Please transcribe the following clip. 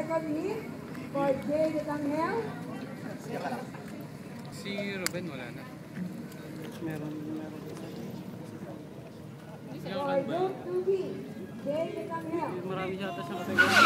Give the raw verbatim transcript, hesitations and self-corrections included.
second hit for Jay Natanghel. Si Ruben wala na. Meron, meron. For Luke to be Jay Natanghel. Marami siya ata siyang kategory.